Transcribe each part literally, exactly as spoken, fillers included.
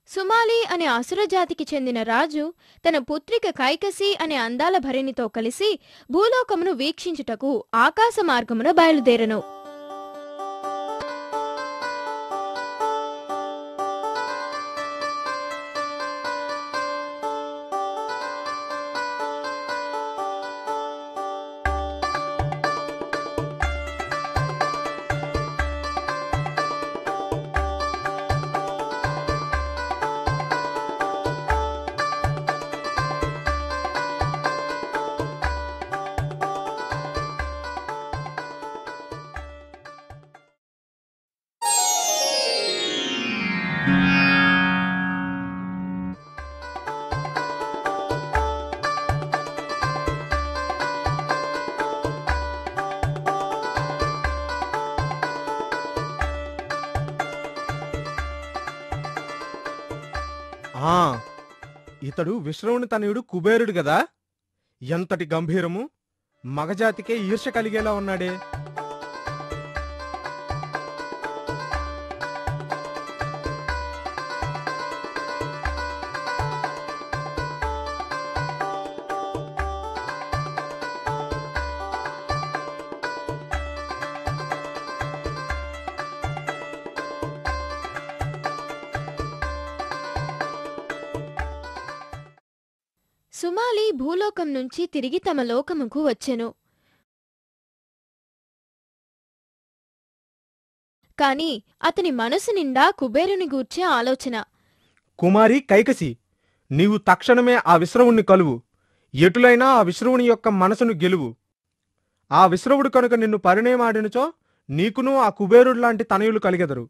సుమాలి అనే అసురజాతికి చెందిన రాజు తన పుత్రిక కైకసి అనే అందాల భరిణితో కలిసి భూలోకమును వీక్షించుటకు ఆకాశ మార్గమున బయలుదేరెను. ఆ ఇతడు విశ్రవుని తనయుడు కుబేరుడు గదా. ఎంతటి గంభీరము, మగజాతికే ఈర్ష్య కలిగేలా ఉన్నాడే. సుమాలి భూలోకం నుంచి తిరిగి తమ లోకముకు వచ్చెను. కాని అతని మనసు నిండా కుబేరుని గూర్చే ఆలోచన. కుమారి కైకసి, నీవు తక్షణమే ఆ విశ్రవుణ్ణి కలువు. ఎటులైనా ఆ విశ్రవుని యొక్క మనసును గెలువు. ఆ విశ్రవుడు కనుక నిన్ను పరిణయమాడినచో నీకును ఆ కుబేరుడు లాంటి తనయులు కలిగెదరు.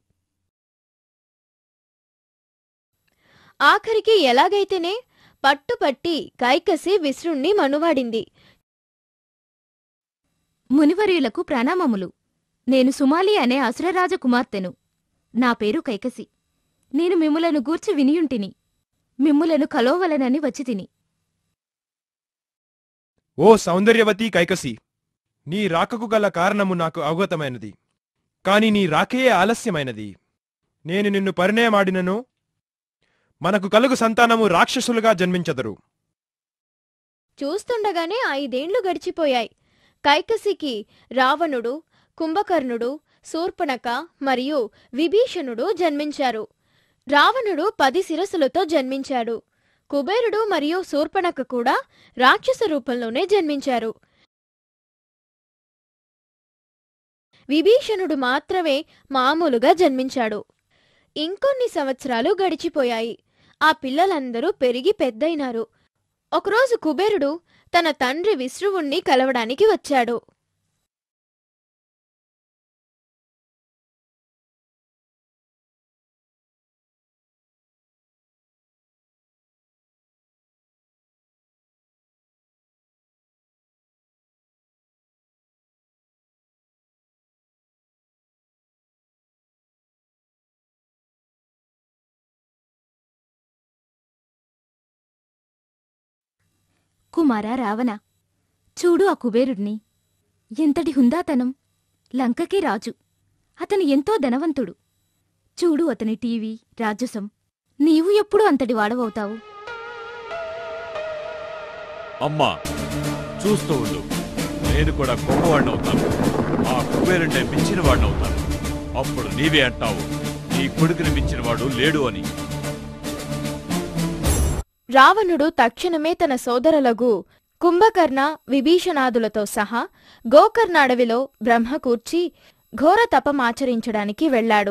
ఆఖరికి ఎలాగైతేనే పట్టుపట్టి కైకసి విశ్రుణ్ణి మనువాడింది. మునివర్యులకు ప్రణామములు. నేను సుమాలి అనే అసురరాజ కుమార్తెను. నా పేరు కైకసి. నేను మిమ్ములను గూర్చి వినియుంటిని. మిమ్ములను కలోవలనని వచ్చితిని. ఓ సౌందర్యవతి కైకసి, నీ రాకకు గల కారణము నాకు అవగతమైనది. కాని నీ రాకయే ఆలస్యమైనది. నేను నిన్ను పరిణయమాడినను మనకు కలుగు సంతానము రాక్షసులుగా జన్మించదరు. చూస్తుండగానే ఐదేండ్లు గడిచిపోయాయి. కైకసికి రావణుడు, కుంభకర్ణుడు, శూర్పణఖ మరియు విభీషణుడు జన్మించారు. రావణుడు పది శిరస్సులతో జన్మించాడు. కుబేరుడు మరియు శూర్పణఖ కూడా రాక్షస రూపంలోనే జన్మించారు. విభీషణుడు మాత్రమే మామూలుగా జన్మించాడు. ఇంకొన్ని సంవత్సరాలు గడిచిపోయాయి. ఆ పిల్లలందరూ పెరిగి పెద్దయినారు. ఒకరోజు కుబేరుడు తన తండ్రి విశ్రువుణ్ణి కలవడానికి వచ్చాడు. కుమారా రావణ, చూడు ఆ కుబేరుణ్ణి. ఎంతటి హుందాతనం! లంకకి రాజు. అతను ఎంతో ధనవంతుడు. చూడు అతని టీవీ, రాజసం. నీవు ఎప్పుడు అంతటి వాడవవుతావు? అమ్మా, చూస్తూ ఉండు. నేను కూడా గొప్పవాడినవుతాను. ఆ కుబేరుండే మించిన వాడినవుతాను. అప్పుడు నీవే అంటావు, నీ కొడుకుని మించినవాడు లేడు అని. రావణుడు తక్షణమే తన సోదరులగు కుంభకర్ణ, విభీషణాదులతో సహా గోకర్ణాడవిలో బ్రహ్మ కూర్చి ఘోర తపమాచరించడానికి వెళ్లాడు.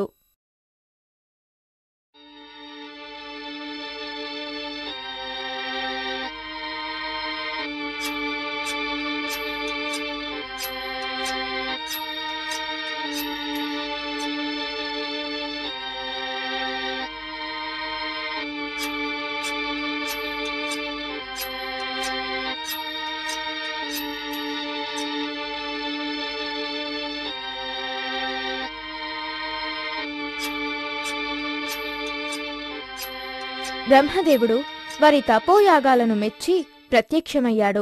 బ్రహ్మదేవుడు వారి తపోయాగాలను మెచ్చి ప్రత్యక్షమయ్యాడు.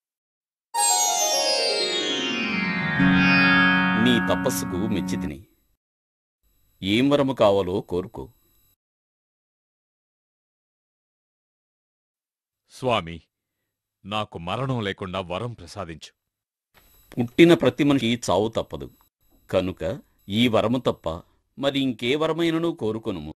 నీ తపస్సుకు మెచ్చితిని. ఏం వరము కావాలో కోరుకో. స్వామి, నాకు మరణం లేకుండా వరం ప్రసాదించు. పుట్టిన ప్రతి మనిషి చావు తప్పదు. కనుక ఈ వరము తప్ప మరి ఇంకే వరమైనను కోరుకొనుము.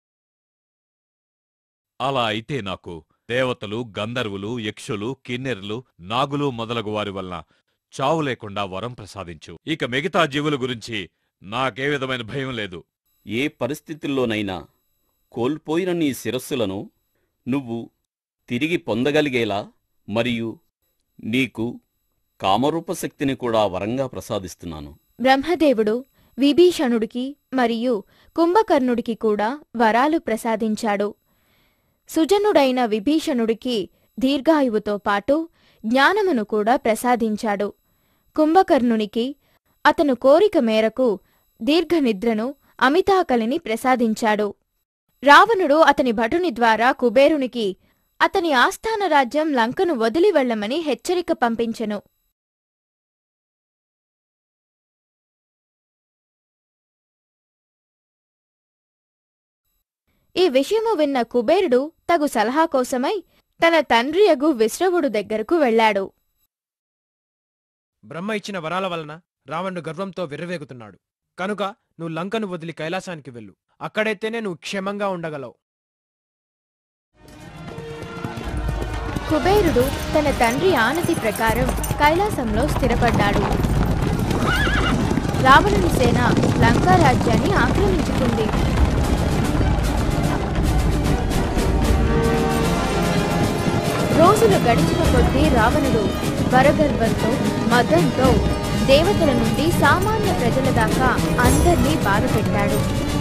అలా అయితే నాకు దేవతలు, గంధర్వులు, యక్షులు, కిన్నెరులు, నాగులు మొదలగు వారి వలన చావు లేకుండా వరం ప్రసాదించు. ఇక మిగతా జీవుల గురించి నాకే విధమైన భయం లేదు. ఏ పరిస్థితుల్లోనైనా కోల్పోయిన నీ శిరస్సులను నువ్వు తిరిగి పొందగలిగేలా మరియు నీకు కామరూపశక్తిని కూడా వరంగా ప్రసాదిస్తున్నాను. బ్రహ్మదేవుడు విభీషణుడికి మరియు కుంభకర్ణుడికి కూడా వరాలు ప్రసాదించాడు. సుజనుడైన విభీషణుడికి దీర్ఘాయువుతో పాటు జ్ఞానమును కూడా ప్రసాదించాడు. కుంభకర్ణునికి అతను కోరిక మేరకు దీర్ఘనిద్రను, అమితాకలిని ప్రసాదించాడు. రావణుడు అతని భటుని ద్వారా కుబేరునికి అతని ఆస్థాన రాజ్యం లంకను వదిలి వెళ్లమని హెచ్చరిక పంపించెను. ఈ విషయము విన్న కుబేరుడు తగు సలహా కోసమై తన తండ్రియగు విశ్రవుడు దగ్గరకు వెళ్లాడు. బ్రహ్మ ఇచ్చిన వరాల వలన రావణుడు గర్వంతో విర్రవేగుతున్నాడు. కనుక నువ్వు లంకను వదిలి కైలాసానికి వెళ్ళు. అక్కడైతేనే నువ్వు క్షేమంగా ఉండగలవు. కుబేరుడు తన తండ్రి ఆనతి ప్రకారం కైలాసంలో స్థిరపడ్డాడు. రావణుని సేన లంకా రాజ్యాన్ని ఆక్రమించుకుంది. రోజులు గడిచిన కొద్దీ రావణుడు వరగర్వంతో, మదంతో దేవతల నుండి సామాన్య ప్రజల దాకా అందర్నీ బాధపెట్టాడు.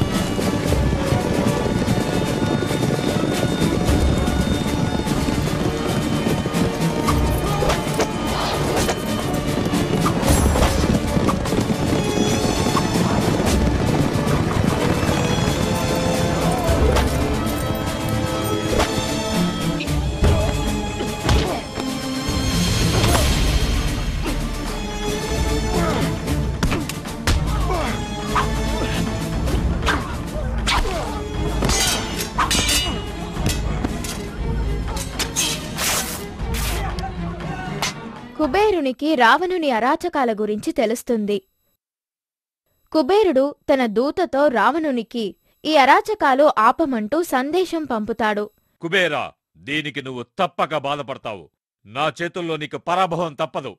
కుబేరునికి రావణుని అరాచకాల గురించి తెలుస్తుంది. కుబేరుడు తన దూతతో రావణునికి ఈ అరాచకాలు ఆపమంటూ సందేశం పంపుతాడు. కుబేరా, దీనికి నువ్వు తప్పక బాధపడతావు. నా చేతుల్లో నీకు పరాభవం తప్పదు.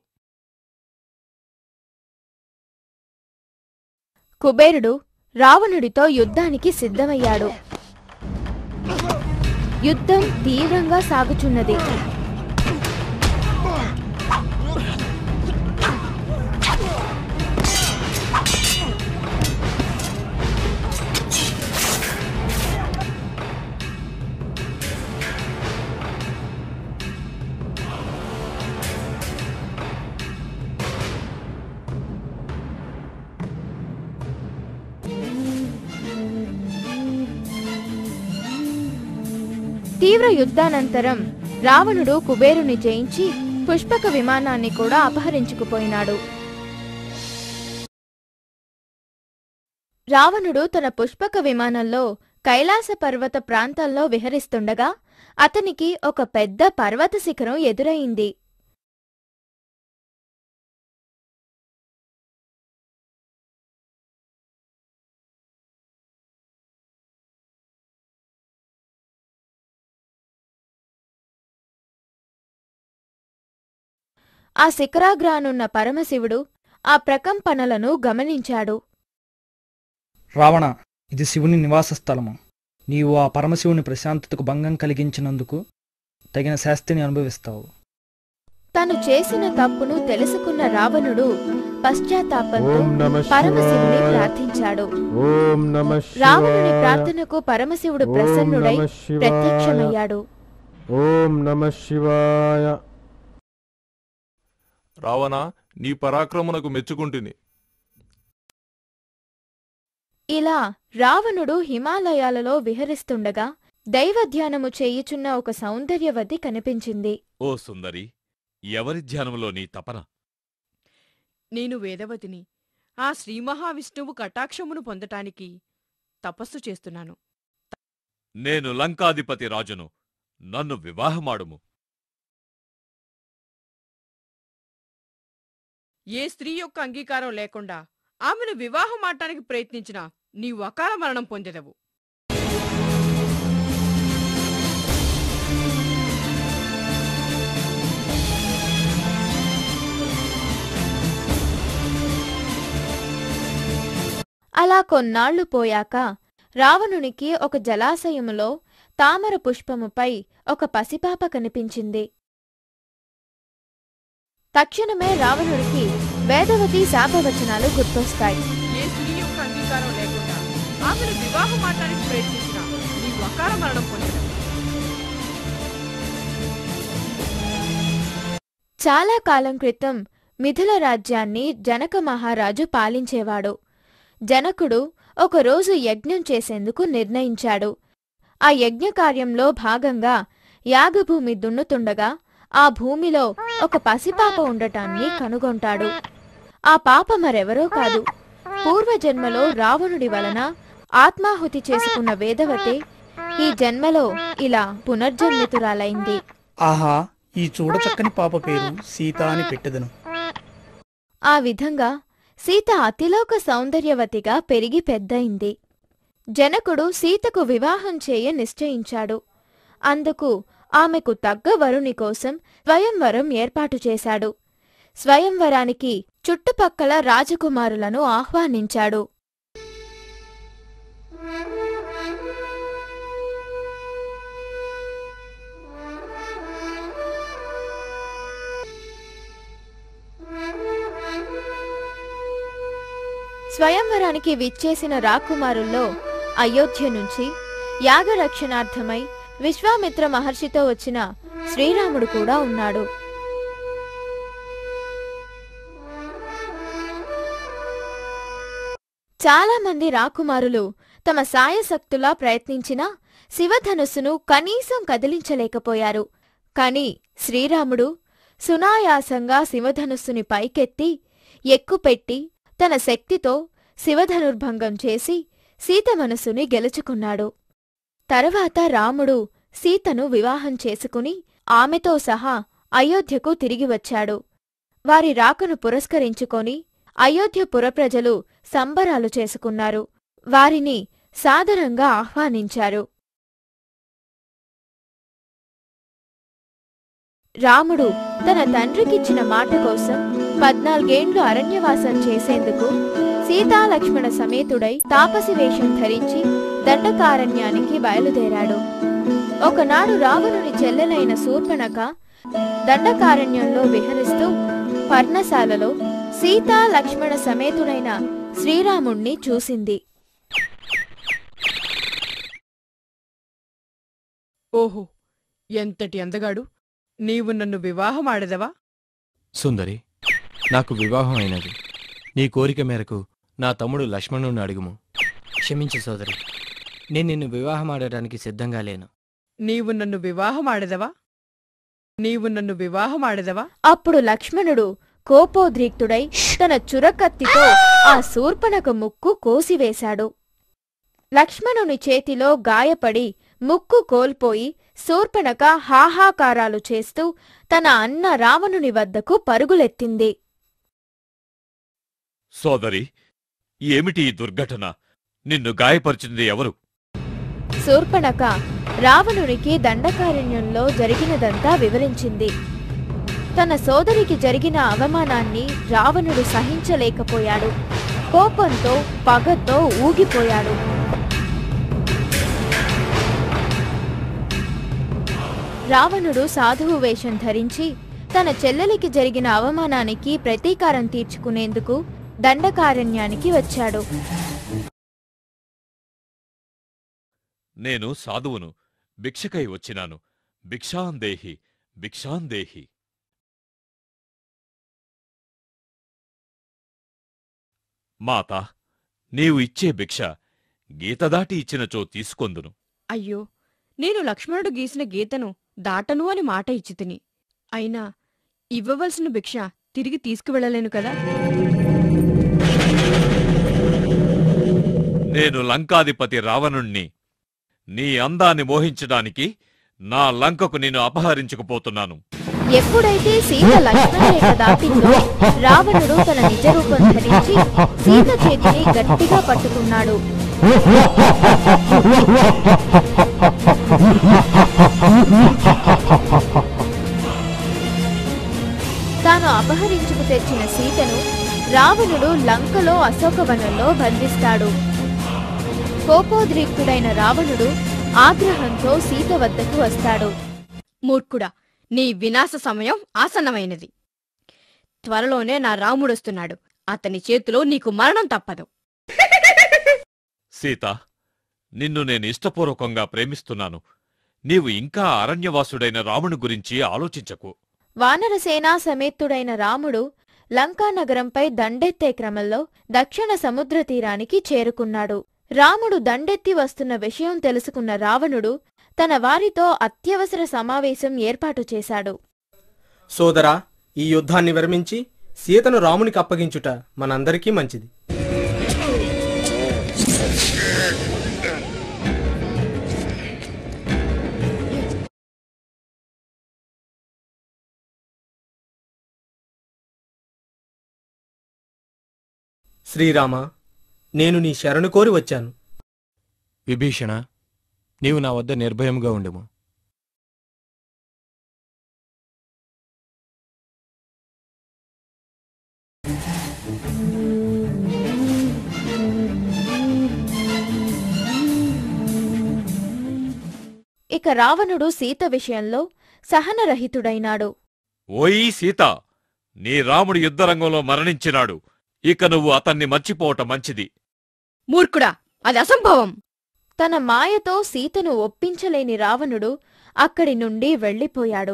కుబేరుడు రావణుడితో యుద్ధానికి సిద్ధమయ్యాడు. యుద్ధం తీవ్రంగా సాగుచున్నది. తీవ్ర యుద్ధానంతరం రావణుడు కుబేరుని జయించి పుష్పక విమానాన్ని కూడా అపహరించుకుపోయినాడు. రావణుడు తన పుష్పక విమానంలో కైలాస పర్వత ప్రాంతాల్లో విహరిస్తుండగా అతనికి ఒక పెద్ద పర్వత శిఖరం ఎదురయింది. ఆ శిఖరాగ్రానున్న పరమశివుడు ఆ ప్రకంపనలను గమనించాడు. రావణ, ఇది శివుని నివాస స్థలము. నీవు ఆ పరమశివుని ప్రశాంతతకు భంగం కలిగించినందుకు తగిన శాస్తిని అనుభవిస్తావు. తను చేసిన తప్పును తెలుసుకున్న రావణుడు పశ్చాత్తాపంతో పరమశివుని ప్రార్థించాడు. రావణుని ప్రార్థనకు పరమశివుడు ప్రసన్నుడై ప్రత్యక్షమయ్యాడు. ఓం నమః శివాయ. రావణ, నీ పరాక్రమునకు మెచ్చుకుంటుని. ఇలా రావణుడు హిమాలయాలలో విహరిస్తుండగా దైవధ్యానము చేయుచున్న ఒక సౌందర్యవతి కనిపించింది. ఓ సుందరి, ఎవరి ధ్యానములో నీ తపన? నేను వేదవతిని. ఆ శ్రీమహావిష్ణువు కటాక్షమును పొందటానికి తపస్సు చేస్తున్నాను. నేను లంకాధిపతి రాజును. నన్ను వివాహమాడుము. ఏ స్త్రీ యొక్క అంగీకారం లేకుండా ఆమెను వివాహం ఆడటానికి ప్రయత్నించినా నీవు అకాల మరణం పొందెదవు. అలా కొన్నాళ్లు పోయాక రావణునికి ఒక జలాశయములో తామర పుష్పముపై ఒక పసిపాప కనిపించింది. తక్షణమే రావణుడికి వేదవతి శాపవచనాలు గుర్తొస్తాయి. ఏ స్త్రీ యొక్క అంగీకారం లేకుండా ఆమెను వివాహం ఆడటానికి ప్రయత్నించినా నీవు అకాల మరణం పొందెదవు. చాలా కాలం క్రితం మిథిల రాజ్యాన్ని జనక మహారాజు పాలించేవాడు. జనకుడు ఒకరోజు యజ్ఞం చేసేందుకు నిర్ణయించాడు. ఆ యజ్ఞకార్యంలో భాగంగా యాగభూమి దున్నుతుండగా ఆ భూమిలో ఒక పసిపాప ఉండటాన్ని కనుగొంటాడు. ఆ పాప మరెవరో కాదు, పూర్వజన్మలో రావణుడి వలన ఆత్మాహుతి చేసుకున్న వేదవతి ఈ జన్మలో ఇలా పునర్జన్మితురాలైంది. ఆహా, ఈ చూడచక్కని పాప పేరు సీత అని పెట్టెదను. ఆ విధంగా సీత అతిలోక సౌందర్యవతిగా పెరిగి పెద్దయింది. జనకుడు సీతకు వివాహం చేయ నిశ్చయించాడు. అందుకు ఆమెకు తగ్గ వరుని కోసం స్వయంవరం ఏర్పాటు చేశాడు. స్వయంవరానికి చుట్టుపక్కల రాజకుమారులను ఆహ్వానించాడు. స్వయంవరానికి విచ్చేసిన రాకుమారుల్లో అయోధ్య నుంచి యాగరక్షణార్థమై విశ్వామిత్ర మహర్షితో వచ్చిన శ్రీరాముడు కూడా ఉన్నాడు. చాలామంది రాకుమారులు తమ సాయశక్తులా ప్రయత్నించినా శివధనుస్సును కనీసం కదిలించలేకపోయారు. కాని శ్రీరాముడు సునాయాసంగా శివధనుస్సుని పైకెత్తి ఎక్కుపెట్టి తన శక్తితో శివధనుర్భంగం చేసి సీత మనసుని గెలుచుకున్నాడు. తర్వాత రాముడు సీతను వివాహం చేసుకుని ఆమెతో సహా అయోధ్యకు తిరిగి వచ్చాడు. వారి రాకను పురస్కరించుకొని అయోధ్య పురప్రజలు సంబరాలు చేసుకున్నారు. వారిని సాదరంగా ఆహ్వానించారు. రాముడు తన తండ్రికిచ్చిన మాట కోసం పద్నాలుగేండ్లు అరణ్యవాసం చేసేందుకు సీతాలక్ష్మణ సమేతుడై తాపసి వేషం ధరించి దండకారణ్యానికి బయలుదేరాడు. ఒకనాడు రావణుని చెల్లెలైన శూర్పణఖ దండకారణ్యంలో విహరిస్తూ పర్ణశాలలో సీతా లక్ష్మణ సమేతుడైన శ్రీరాముణ్ణి చూసింది. ఓహో, ఎంతటి అందగాడు! నీవు నన్ను వివాహమాడదవా? సుందరి, నాకు వివాహం అయినది. నీ కోరిక మేరకు నా తమ్ముడు లక్ష్మణుని అడుగుము. క్షమించు సోదరి, నేను నిన్ను వివాహమాడటానికి సిద్ధంగా లేను. నీవు నన్ను వివాహమాడదవా? నీవు నన్ను వివాహమాడదవా? అప్పుడు లక్ష్మణుడు కోపోద్రిక్తుడై తన చురకత్తితో ఆ శూర్పణఖ ముక్కు కోసివేశాడు. లక్ష్మణుని చేతిలో గాయపడి ముక్కు కోల్పోయి శూర్పణఖ హాహాకారాలు చేస్తూ తన అన్న రావణుని వద్దకు పరుగులెత్తింది. సోదరి, ఏమిటి ఈ దుర్ఘటన? నిన్ను గాయపరిచింది ఎవరు? శూర్పణఖ రావణునికి దండకారణ్యంలో జరిగినదంతా వివరించింది. తన సోదరికి జరిగిన అవమానాన్ని రావణుడు సహించలేకపోయాడు. కోపంతో పగతో ఊగిపోయాడు. రావణుడు సాధువు వేషం ధరించి తన చెల్లెలికి జరిగిన అవమానానికి ప్రతీకారం తీర్చుకునేందుకు దండకారణ్యానికి వచ్చాడు. నేను సాధువును, భిక్షకై వచ్చినాను. భిక్షాందేహి, భిక్షాందేహి. మాతా, నీవు ఇచ్చే భిక్ష గీతదాటి ఇచ్చినచో తీసుకొందును. అయ్యో, నేను లక్ష్మణుడు గీసిన గీతను దాటను అని మాట ఇచ్చి తిని, అయినా ఇవ్వవలసిన భిక్ష తిరిగి తీసుకువెళ్లలేను కదా. నేను లంకాధిపతి రావణుణ్ణి. నీ అందాన్ని మోహించడానికి నా లంకకు నేను అపహరించుకుపోతున్నాను. ఎప్పుడైతే సీత లక్ష్మణ రేఖ దాటిందో రావణుడు తన నిజ రూపం ధరించి సీత చేతిని గట్టిగా పట్టుకున్నాడు. తాను అపహరించుకు తెచ్చిన సీతను రావణుడు లంకలో అశోకవనంలో బంధిస్తాడు. కోపోద్రిక్తుడైన రావణుడు ఆగ్రహంతో సీత వద్దకు వస్తాడు. మూర్ఖుడా, నీ వినాశ సమయం ఆసన్నమైనది. త్వరలోనే నా రాముడొస్తున్నాడు. అతని చేతిలో నీకు మరణం తప్పదు. సీత, నిన్ను నేను ఇష్టపూర్వకంగా ప్రేమిస్తున్నాను. నీవు ఇంకా అరణ్యవాసుడైన రాముని గురించి ఆలోచించకు. వానరసేనా సమేతుడైన రాముడు లంకానగరంపై దండెత్తే క్రమంలో దక్షిణ సముద్ర తీరానికి చేరుకున్నాడు. రాముడు దండెత్తి వస్తున్న విషయం తెలుసుకున్న రావణుడు తన వారితో అత్యవసర సమావేశం ఏర్పాటు చేశాడు. సోదరా, ఈ యుద్ధాన్ని విరమించి సీతను రామునికి అప్పగించుట మనందరికీ మంచిది. శ్రీరామ, నేను నీ శరణు కోరి వచ్చాను. విభీషణ, నీవు నా వద్ద నిర్భయముగా ఉండుము. ఇక రావణుడు సీత విషయంలో సహనరహితుడైనాడు. ఓయీ సీత, నీ రాముడు యుద్ధరంగంలో మరణించినాడు. ఇక నువ్వు అతన్ని మర్చిపోవటం మంచిది. మూర్ఖుడా, అది అసంభవం. తన మాయతో సీతను ఒప్పించలేని రావణుడు అక్కడి నుండి వెళ్ళిపోయాడు.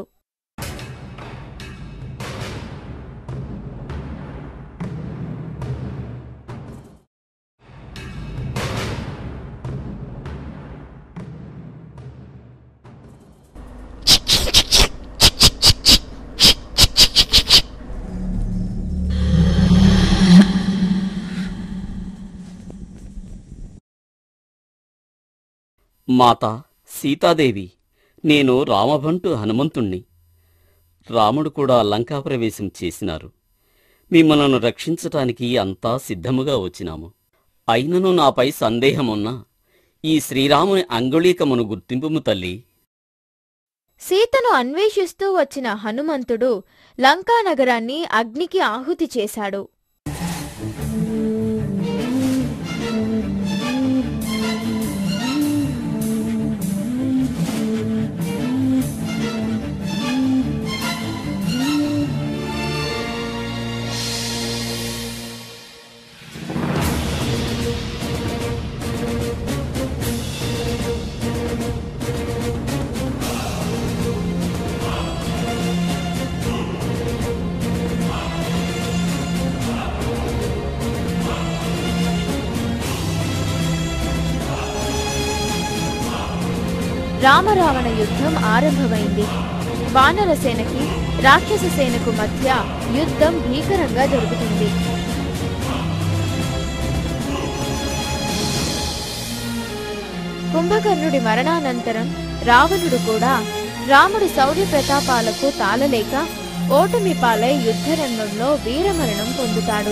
మాతా సీతాదేవి, నేను రామభంటు హనుమంతుణ్ణి. రాముడు కూడా లంకాప్రవేశం చేసినారు. మిమ్మలను రక్షించటానికి అంతా సిద్ధముగా వచ్చినాము. అయినను నాపై సందేహమున్నా ఈ శ్రీరాముని అంగుళీకమును గుర్తింపుము తల్లి. సీతను అన్వేషిస్తూ వచ్చిన హనుమంతుడు లంకానగరాన్ని అగ్నికి ఆహుతి చేశాడు. రామరావణ యుద్ధం ఆరంభమైంది. వానరసేనకి రాక్షస సేనకు మధ్య యుద్ధం భీకరంగా జరుగుతుంది. కుంభకర్ణుడి మరణానంతరం రావణుడు కూడా రాముడి శౌర్య ప్రతాపాలకు తాళలేక ఓటమి పాలై యుద్ధరంగంలో వీరమరణం పొందుతాడు.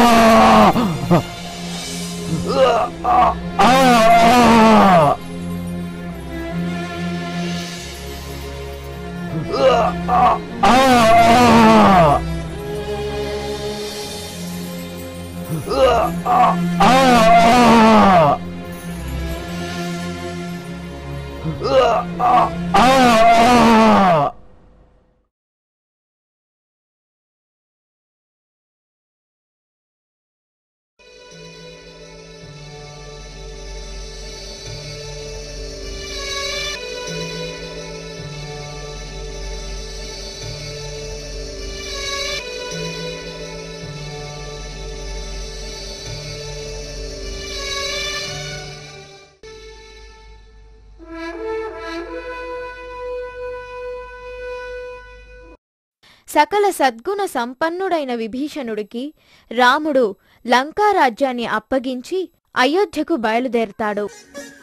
సకల సద్గుణ సంపన్నుడైన విభీషణుడికి రాముడు లంకారాజ్యాన్ని అప్పగించి అయోధ్యకు బయలుదేరతాడు.